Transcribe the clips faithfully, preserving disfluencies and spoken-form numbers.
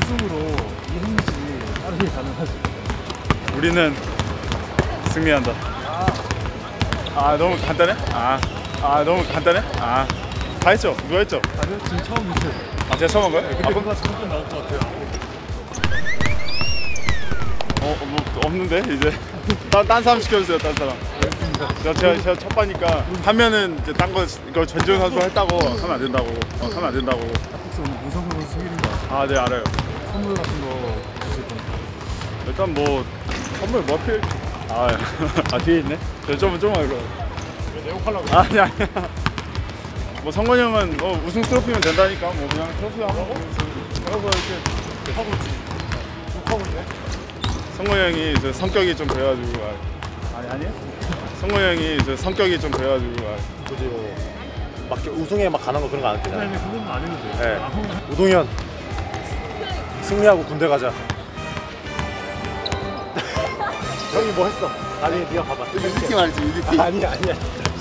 우승으로 이 행지 따르기 가능하지? 우리는 승리한다. 아, 아 너무 간단해? 아, 아 너무 간단해? 아, 다 했죠? 누가 했죠? 아니요, 지금 처음 했어요. 아, 제가 처음 한 거예요? 네, 근데 뭔가 정답 나올 것 같아요. 어, 뭐 없는데 이제 딴, 딴 사람 시켜주세요. 딴 사람. 제가, 제가, 제가 첫 파니까 하면은 이제 딴 거 이거 전지현 선수 했다고 하면 안 된다고. 어, 하면 안 된다고. 혹시 오늘 문성근 선수 생일인 거 아세요? 아, 네 알아요. 선물 같은 거 주실 겁니까? 일단 뭐 선물 뭐 필? 아, 아 뒤에 있네. 저 좀 좀만 이거. 왜 내용하려고? 아니 아니. 뭐 성건이 형은 뭐 우승 트로피면 된다니까. 뭐 그냥 트로피 한번 그래서 이렇게 하고 있지. 욕하고 있네. 성건이 형이 저 성격이 좀 그래가지고. 아, 아니 아니에요? 성건이 형이 저 성격이 좀 그래가지고. 아. 굳이 뭐 막 우승에 막 가는 거 그런 거 안 되잖아요. 아니, 그건 안 해도 돼. 네. 아, 우동현 승리하고 군대 가자. 형이 뭐 했어? 아니 네가 봐봐. 유니티 말이지, 유니티. 아니야 아니야.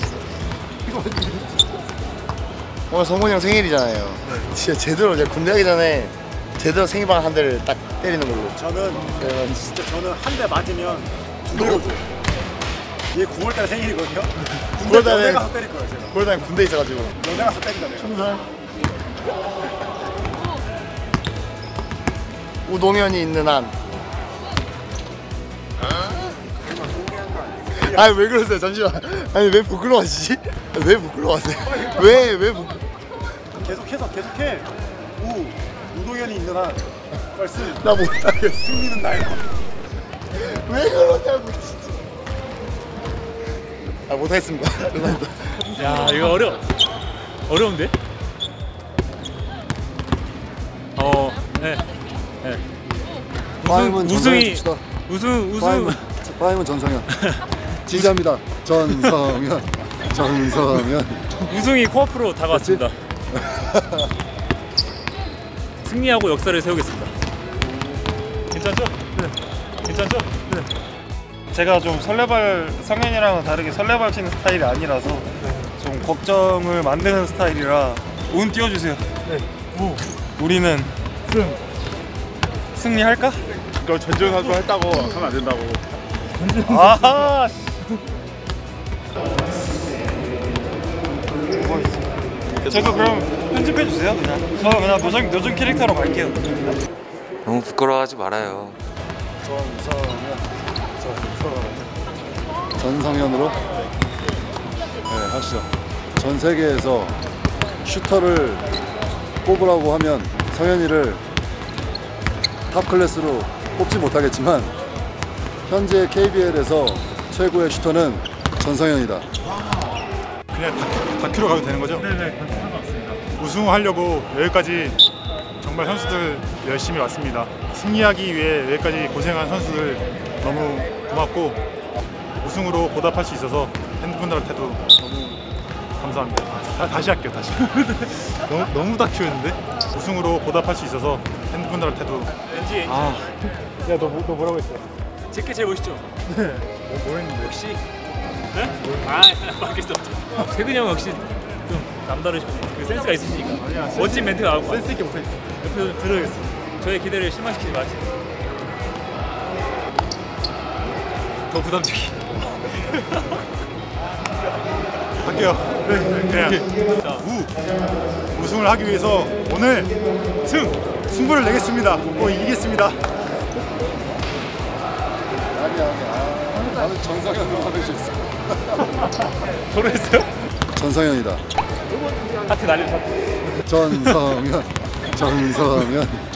오늘 성곤이 형 생일이잖아요. 네. 진짜 제대로 이제 군대 가기 전에 제대로 생일방 한 대를 딱 때리는 걸로. 저는 네, 진짜 저는 한 대 맞으면 두번 줘. 얘 구월달에 생일이거든요. 군대 구월달에- 연애 가서 때릴 거예요 제가. 그러다 군대 있어가지고. 연애 가서 때린다 내가. 천살. 우동현이 있는 한. 아니 왜 그러세요? 잠시만. 아니 왜 부끄러워하시지? 왜 부끄러워하세요? 왜 왜 부끄? 계속해서 계속해. 우 우동현이 있는 한 벌써 나 못하겠어. 승리는 나야. 왜 그러냐고 진짜. 아 못하겠습니다. 죄송합니다. 야, 이거 어려. 어려운데? 어, 네. 네. 파임은 우승이 줍시다. 우승 우승. 파임은, 파임은 전성현. 지지합니다. 전성현. 전성현. 우승이 코앞으로 다가왔습니다. 승리하고 역사를 세우겠습니다. 괜찮죠? 네. 괜찮죠? 네. 제가 좀 설레발 성현이랑은 다르게 설레발 치는 스타일이 아니라서 좀 걱정을 만드는 스타일이라 운 띄워주세요. 네. 우. 우리는 승. 승리할까? 이거 전지현 선수 했다고 하면 안 된다고. 아하. 저도 그럼 편집해 주세요. 그냥 저 그냥 노정 노정 캐릭터로 갈게요. 너무 부끄러워하지 말아요. 전성현. 전성현. 전성현으로? 네, 하시죠. 전 세계에서 슈터를 꼽으라고 하면 성현이를 탑 클래스로 뽑지 못하겠지만 현재 케이비엘에서 최고의 슈터는 전성현이다. 그냥 다, 다큐로 가도 되는 거죠? 네네, 상관없습니다. 우승하려고 여기까지 정말 선수들 열심히 왔습니다. 승리하기 위해 여기까지 고생한 선수들 너무 고맙고 우승으로 보답할 수 있어서 팬분들한테도 너무 감사합니다. 다, 다시 할게요, 다시. 너무, 너무 다큐였는데? 우승으로 보답할 수 있어서 팬분들한테도. 엔지 엔지. 아, 야, 너, 너 뭐라고 했어? 제게 제일 멋있죠? 네. 뭐, 뭐 했는데? 역시. 네? 아, 바뀔 수 없죠. 세근이 형 역시 좀 남다르시고 그 센스가 있으시니까. 아니야, 멋진 멘트 나올 거 센스 있게 못했어. 옆에서 들어야겠어. 저의 기대를 실망시키지 마세요. 더 부담적이. 할게요. 네, 그냥 자, 우 우승을 하기 위해서 오늘 승 승부를 내겠습니다. 꼭 이기겠습니다. 아니야, 아니야. 나는 전성현으로 하고 싶어. 저로 했어요? 전성현이다. 하트 날림 하트. 전성현. 전성현.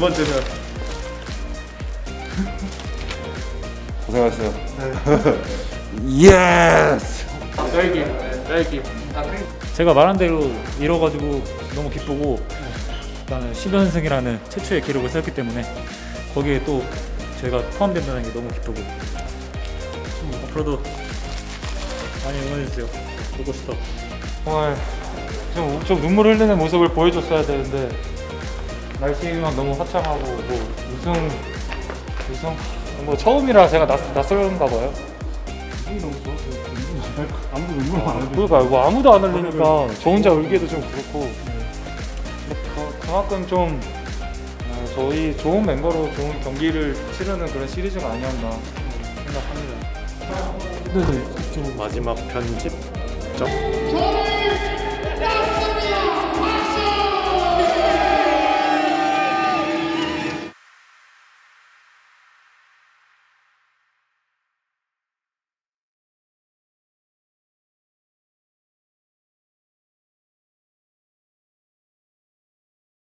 번째면 고생하셨어요. 예스. 딸기, 딸기. 제가 말한 대로 이뤄가지고 너무 기쁘고 나는 십연승이라는 최초의 기록을 세웠기 때문에 거기에 또 제가 포함된다는 게 너무 기쁘고 음, 앞으로도 많이 응원해주세요. 로고스터. 정말 좀, 좀 눈물 흘리는 모습을 보여줬어야 되는데 날씨가 너무 화창하고 뭐 우승 우승 뭐 처음이라 제가 낯, 낯설은가 봐요. 아무도 응원 안 해도 그러니까 뭐 아무도 안 흘리니까 저 혼자 울기도 좀 그렇고 그, 그만큼 좀 어, 저희 좋은 멤버로 좋은 경기를 치르는 그런 시리즈가 아니었나 생각합니다. 마지막 편집 점